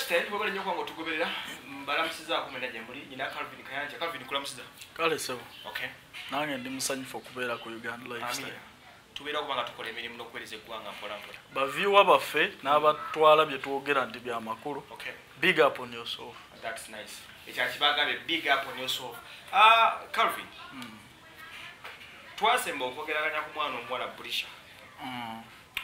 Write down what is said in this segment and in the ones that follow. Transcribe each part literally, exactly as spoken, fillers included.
lifestyle wabale nnyo kwange otugoberera mbalamusizaako mwena gye muli nyina Calvin Kayanja. Calvin kulamusiza. Kale sebo. Okay. Nange ndi musanyufu okubeera ku Uganda lifestyle. Tubeera kubanga tukola emirimu n'okuweereza eggwanga mpola mpola. Baviewer baffe n'abatwala bye twogera nti bya makulu. Okay. Big up on yourself. That's nice. Ekyakibagambe big up on yourself. Ah, Calvin. Mm. Twasemba okwogeraganya ku mwana omuwala Bulisha. Mm.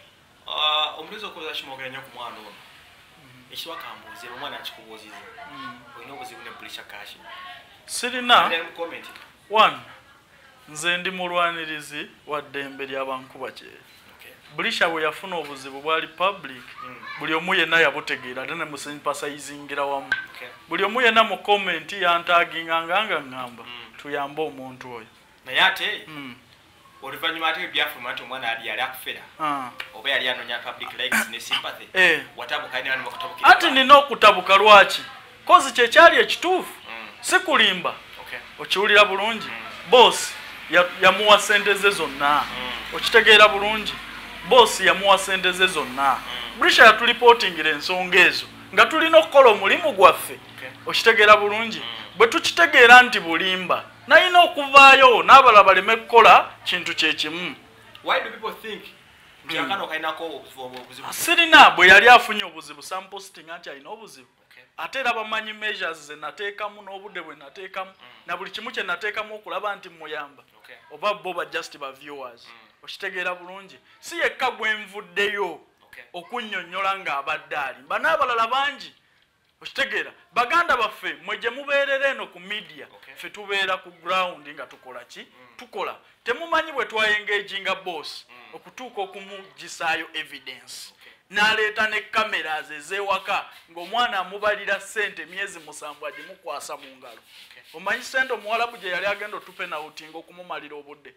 Ah, omulizo okoza kimwogeranya ku mwana ono. Ekiwa kambuze omwana akikubuuziza. Mm. Olina obuzibu ne Bulisha kashi. Sirina. Comment. One. Nze ndi mulwanirizi wa ddembe ly'abankuba kye. Okay. Bulisha bwe yafuna obuzibu bwali public. Mm. Buli omu yenna yabutegeera ate ne musympathizingira wamu. Okay. Buli omu yenna mu comment yantaginganga nga ngamba mm. tuyambe omuntu oyo. Naye ate mm. oluvannyuma ate byafuluma nti omwana ali yali akufera. Ah. Oba yali anonya public likes ne sympathy. Eh. Watabuka ne bano bakutabukira. Ati nina okutabuka lwaki? Kozi kye kyali ekituufu. Mm. Si kulimba. Okay. Okiwulira bulungi. Mm. Boss yamuwa sente ze zonna. Mm. Okitegeera bulungi. Boss yamuwa sente ze zonna. Mm. Bulisha yatulipotingira ensonga ezo nga tulina okukola omulimu gwaffe. Okay. Okitegeera bulungi. Mm. Bwe tukitegeera nti bulimba nalina okuvaayo n'abalala baleme kukola kintu kye kimu. Why do people think nti mm. akano kainako obuzibu? Sirina bwe yali afunye obuzibu some posting anti alina obuzibu. Okay. Ate era bamanyi measures ze nateekamu n'obudde bwe nateekamu mm. na buli kimu kye nateekamu okulaba nti muyamba. Okay. Oba bo ba just ba viewers. Mm. Okitegeera bulungi. Si yekka gwe nvuddeyo okay. okunnyonnyola ng'abadde alimba n'abalala bangi. Okitegeera baganda baffe mwe gye mubeerera eno ku media okay. ffe tubeera ku ground nga tukola ki mm. tukola temumanyi bwe twayengeginga boss mm. okutuuka okumugisaayo evidence okay. n'aleeta ne cameras ez'ewaka ng'omwana amubalira ssente myezi musanvu agimukwasa mu ngalo okay. omanyi ssente omuwalabu gye yali agenda otupe nawutinga okumumalira obudde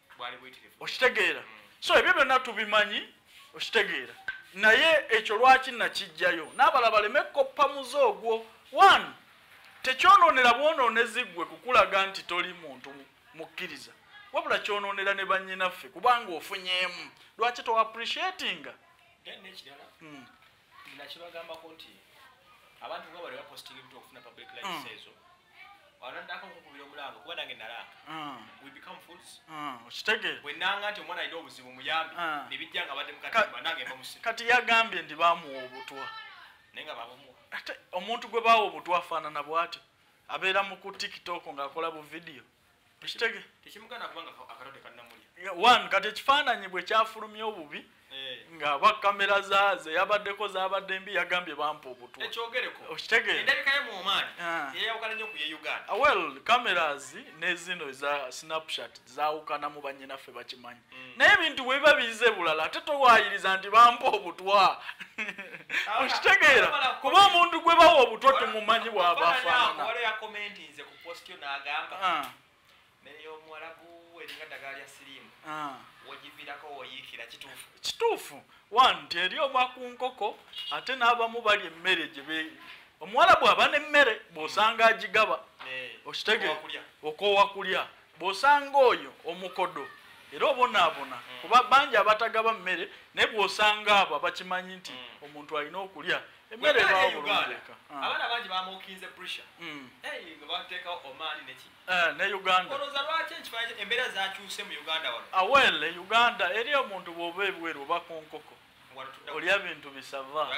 okitegeera mm. so ebyo byonna tubimanyi okitegeera naye ekyo lwaki nakijjayo n'abalala baleme koppa muze ogwo. One, tekyonoonera bwonoonezi gwe kukulaga nti toli muntu mukkiriza wabula kyonoonera ne bannyinaffe kubanga ofunyeemu lwaki to appreciatinga n'ekirala nakibagambako nti abantu nga bali bapostinga ebintu okufuna public likes ezo wanandako nkukubira omulanga kuba nange nalanga we become fools. Okitegeera bwe nanga nti omwana alina obuzibu muyambi ne bijja nga badde mukatimba nange mbamusi kati yagambye nti baamuwa obutwa naye nga babamuwa ate omuntu gwe baawa obutwa afaanana bw'atyo abeera mu ku tiktok ng'akola bu vidiyo tekitege tekimugana kubanga akatode kannamulya. One kati ekifaananyi bwe kyafulumya obubi nga ba kamera zaaze yabaddeko zaabadde mbi yagambye bampa obutwa ekyogereko okitegeera endabika ye mu omaani yeyawukana nnyo ku ye Uganda. Well cameras ne zino za snapchat zaawukana mu bannyinaffe bakimanyi naye ebintu bwe biba bize bulala ate towaayiriza nti bampa obutwa okitegeera kuba omuntu gwe bawa obutwa tumumanyi bw'aba afaanana. wala yakomentinze ku post yo n'agamba meyo omuwalabu eringa ddagala lya siriimu wagiviirako woyiikira kituufu kituufu. One nti eri omwakunkoko ate n'abamu bali emmere gye be omuwala bw'aba n'emmere bw'osanga agigaba okitegeera okoowa kulya bw'osanga oyo omukodo era obonaabona kuba bangi abatagaba mmere naye bw'osanga abo abakimanyi nti omuntu alina okulya emmere ebawo bulungi. Abaana bangi bamuukinze Bulisha nga bateekawo omaani neki ne Uganda. Olowooza lwaki ekifaananyi embeera zakyuse mu Uganda wano? Awele Uganda eri omuntu bw'oba ebweru oba ku nkoko olya bintu bisava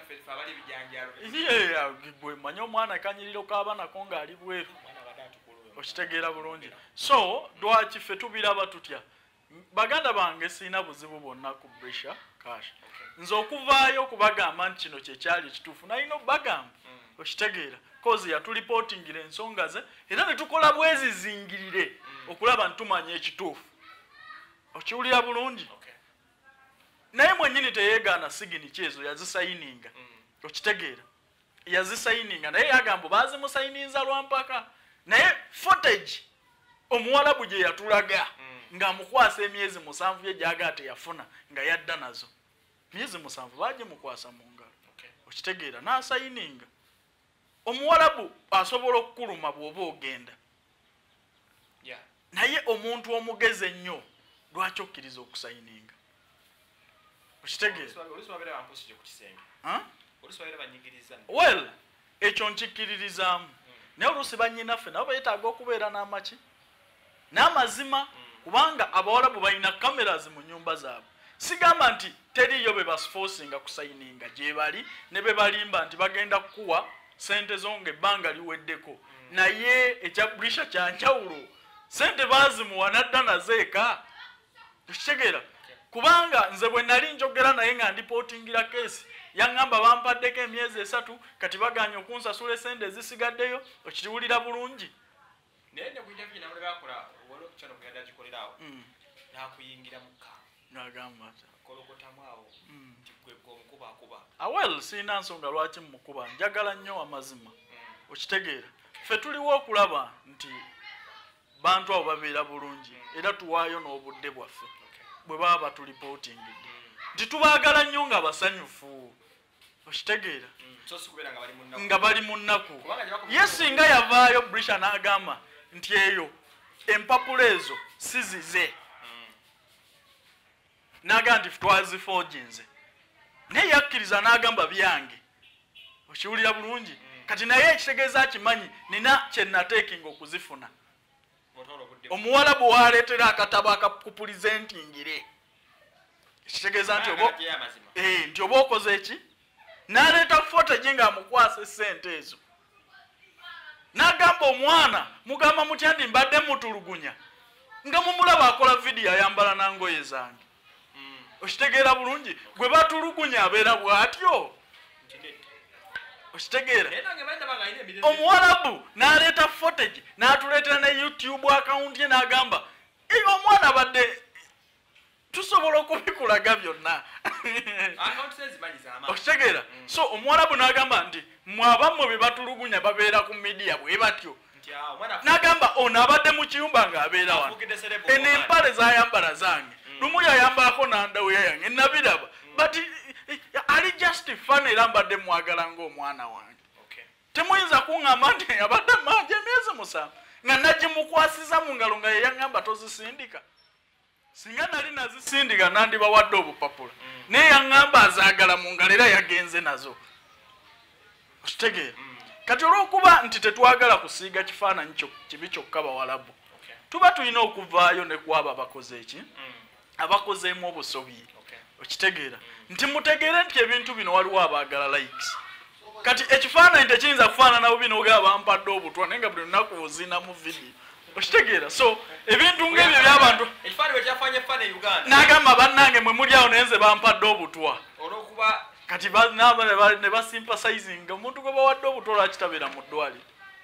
gwe manyi omwana kanyiriro k'abanako ng'ali bweru okitegeera bulungi. So lwaki ffe tubiraba tutya baganda bange sirina buzibu bwonna ku Bulisha Cash. Nze okuvaayo okubagamba nti kino kyekyali ekituufu nalina okubagamba okitegeera kozi yatulipotingira ensonga ze era ne tukola bwezizingirire okulaba ntumanya ekituufu okiwulira bulungi. Naye mwennyini teyeegaana sigini kyezo yazisayininga okitegeera yazisayininga naye yagamba baazimusayininza lwampaka naye footage omuwalabu gye yatulaga ng'amukwasa emyezi musanvu ye gyaga teyafuna nga yadda nazo myezi musanvu baagimukwasa mu ngalo okitegeera n'asayininga. Omuwalabu asobola okukuluma bw'oba ogenda naye omuntu omugezi ennyo lwaki okkiriza okusayininga okitegeera oluswayira banyigiriza well ekyo nkikiririzaamu naye oluusi bannyinaffe nabo beetaaga okubeera n'amaki n'amazima kubanga abawalabu balina cameras mu nnyumba zaabwe sigamba nti teriyo be basforcinga kusayininga gye bali ne be balimba nti bagenda kukuwa sente zo ng'ebbanga liweddeko naye ekya bulisha kya njawulo sente baazimuwa nadda nazeeka tukitegeera kubanga nze bwe nali njogera naye nga ndipootingira keesi yaŋŋamba bampaddeko emyezi esatu kati baganya okunsasula esente ezisigaddeyo okiriwulira bulungi naye ne kuinterview gye namule bakola waliwo okukyano kugenda gikolerawo n'akuyingira mukka n'agamba kolokotamu awo nti gwe omukubakuba awel sirina nsonga lwaki mmukuba njagala nnyo amazima okitegeera ffe tuliwo okulaba nti bantu abo babeera bulungi era tuwaayo n'obudde bwaffe bwe baba batulipootingidde nti tubaagala nnyo nga basanyufu okitegeera nga bali mu nnaku ye singa yavaayo brisha n'agamba nti eyo empapula ezo sizize n'agamba nti twazifoojinze naye yakkiriza n'agamba byange okiwulira bulungi kati naye ekitegeeza akimanyi nina kye nateekinga okuzifuna omuwala bwe waleetera akatabo akakupulizentingire ekitegeeza nti oba nti oba okoze eki n'aleeta footage ng'amukwasa essente ezo n'agamba omwana mugamba mutya ndi mbadde mutulugunya nga mumulaba akola vidiyo ayambala nangoye zange okitegeera bulungi gwe batulugunya abeera bw'atyo okitegeera omuwalabu n'aleeta footage n'atuleetera ne youtube account ye n'agamba omwana badde tusobola okubikulaga byonna okitegeera so omuwalabu n'agamba nti mwabammwe be batulugunya babeera ku midiya bwe batyo n'agamba ono abadde mu kiyumba ng'abeera wano eno empale zayambala zange lumu yayambalako nandaweya yange nabiraba but ali just fun era mbadde mwagala ng'omwana wange temuyinza kuŋŋamba nti abadde manje emyezi musanvu nga nagimukwasiza mu ngalo nga yeyaŋŋamba tozisindika singa nali nazisindika nandibawadde obupapula naye yaŋŋamba azaagala mu ngalo era yagenze nazo okitegeera kati olw'okuba nti tetwagala kusiiga kifaananyi kibi kyokka bawalabu tuba tulina okuvaayo ne kwabo abakoze eki abakozeemu obusobi okitegeera nti mutegeere nti ebintu bino waliwo abaagala likes kati ekifaananyi tekiyinza kufaanana bubi n'ogaba bampadde obutwa naye nga buli lunaku ozinamu vidiyo okitegeera so ebintu ng'ebyo by'abantu n'agamba bannange mwe muli awo naye nze bampadde obutwa kati ne basympathizinga omuntu gwe bawadde obutwa lwakitabeera mu ddwaliro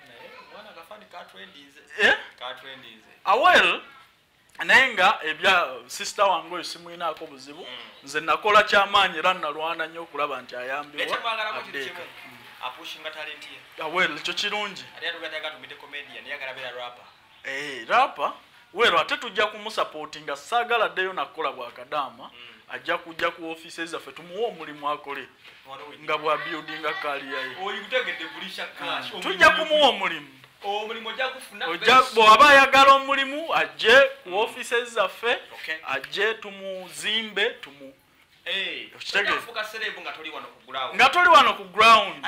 awel naye nga ebya sisita wange oyo simwinaako buzibu nze nakola kyamaanyi era nalwana nnyo okulaba nti ayambibwa addeeka awel ekyo kirungi rapa wero ate tujja kumusapootinga saagala ddeyo nakola bwakadaama ajja kujja ku ofiisi zaffe tumuwe omulimu akole nga bwa buildinga kaliya ye tujja kumuwa omulimu bw'aba ayagala omulimu ajje ku ofiisi zaffe ajje tumuzimbe tumu nga toli wano ku ground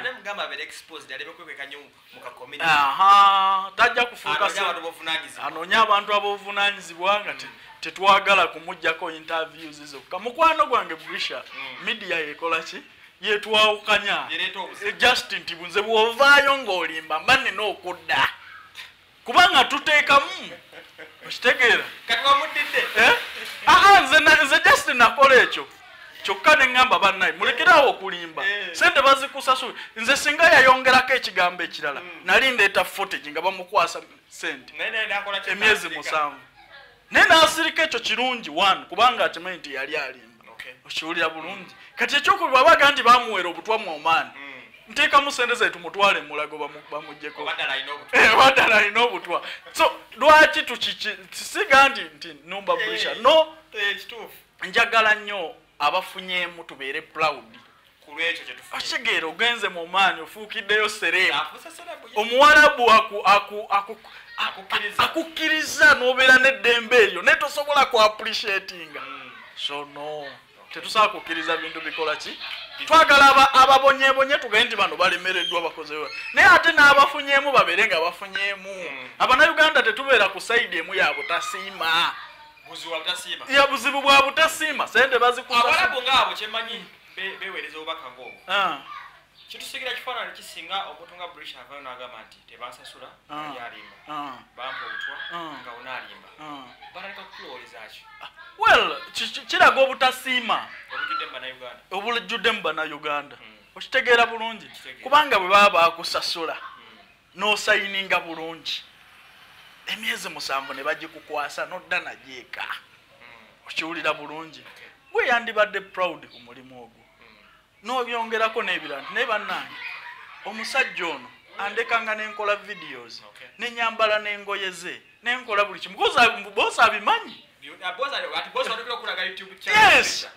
tajja kufuuka anoonya abantu ab'obuvunaanyizibwa nga tetwagala kumuggyako interviews zokka mukwano gwange brisha media yekola ki yetwawukanya just nti bunze bw'ovaayo ng'olimba mba nina okudda kubanga tuteekamu okitegeera nze just nakola ekyo kyokka ne ŋŋamba bannaye mulekerawo okulimba sente bazikusasula nze singa yayongerako ekigambo ekirala nali ndeeta footage nga bamukwasa sente emyezi musanvu naye n'asirika ekyo kirungi one kubanga akimanyi nti yali alimba okiwulira bulungi kati ekyokubi babaga nti bamuweera obutwa mu omaani nteekamu sente zaitu mutwale mulago bamugyeko baddala alina obutwa so lwaki tukisiga nti nti numba brisha no njagala nnyo abafunyemu tubeere proud okitegeera ogenze mu maanyi ofuukiddeyo sereemu omuwalabu akukkiriza n'obeera n'eddembe eryo naye tosobola ku appreciatinga so no tetusobola kukkiriza bintu bikola ki twagala ababonyebonye tugende bano balemereddwa bakozewa naye ate n'abafunyemu babeere nga bafunyemu Abannayuganda tetubeera ku sayidi emu ya butasiima ya buzibu bwa butasiima sente bazikusaabalabu ngaabo kyemanyi beweereza obubaka ng'obwo kitusigira kifaananyi kisinga omuntu nga Burisha avaayo n'agamba nti tebansasula ali alimba bampa obutwa nga onaalimba baleka kukulowoleza ki well kiraga obutasiima obujjudde mu Bannayuganda okitegeera bulungi kubanga bwe baba bakusasula n'osayininga bulungi emyezi musanvu ne bagikukwasa n'odda najeeka okiwulira bulungi gwe yandibadde proud ku mulimu ogwo n'obyongerako n'ebirala naye bannange omusajja ono andekanga n'enkola videos n'enyambala n'engoye ze n'enkola buli kimu boosi abimanyi yes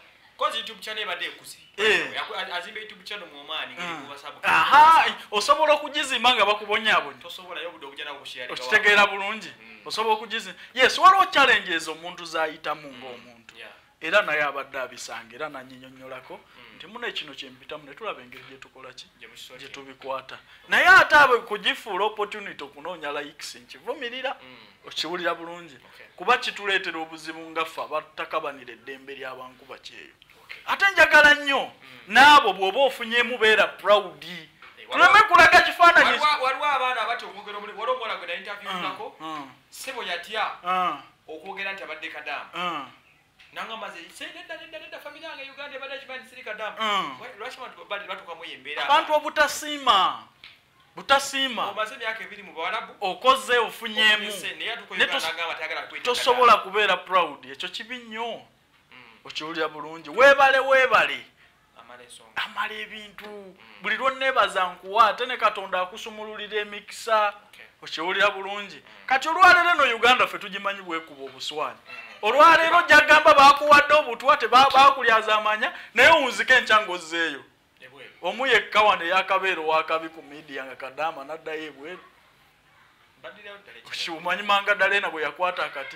osobola okugizimba nga bakubonyaabonya okitegeera bulungi osobola okugizimba yes waliwo challenges omuntu zayitamu ng'omuntu era naye abadde abisanga era nanyinyonnyolako nti muna kino kyempitamu ne tulaba engeri gye tukola ki gye tubikwata naye ate abo kugifuula opportunity okunoonya likes nkivumirira okiwulira bulungi kuba kituleetera obuzibu nga ffe abatakabanira eddembe ly'abankuba kyeyo ate njagala nnyo n'abo bw'oba ofunyemu beera proud tuleme kulaga kifaananyi waliwo abaana abati okwogera waliwo omuwala gwe nainterviewingako ssebo yatya okwogera nti abadde kadaamu nangamba ze nedda nedda nedda famire yange Uganda ebadde kimanyi siri kadaamu lwaki abantu batuukamu embeera abantu obutasiima butasiima omaze emyaka ebiri mu Bawarabu okoze ofunyemu tosobola kubeera proud ekyo kibi nnyo okiwulira bulungi weebale weebale amala ebintu buli lwonneebaza nkuwa ate ne Katonda akusumululira emikisa okiwulira bulungi kati olwaleero no Uganda ffe tugimanyi bwekuba obuswani olwaleero jagamba bakuwadde obutwa tebakulyaza amanya naye owunzika enkyango ozzeeyo omu yekka wano eyakabeera owakabi ku media nga Kadaama n'addayo ebweru okimanyi manga Dalena bwe yakwata akati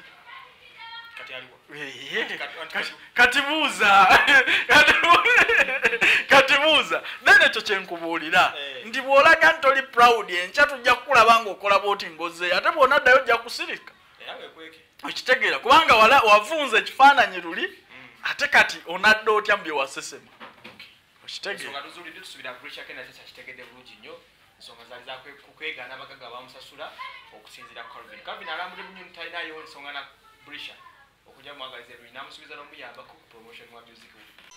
kati buuza kati buuza then ekyo kyenkubuulira nti bw'olaga nti oli proud enkya tujja kukulaba ng'okola bwoti ngozzeeyo ate bw'onaddayo ojja kusirika okitegeera kubanga wavunza ekifaananyi luli ate kati onadde otya mu bye wasesema okitegeera ensonga zaali zakwegaana abagaga bamusasula okusinziira Calvin Calvin alambudde munyoni talinayo ensonga na Burisha okujja mwagaliza ebintu namusuubiza n'omuyambako promotion wa music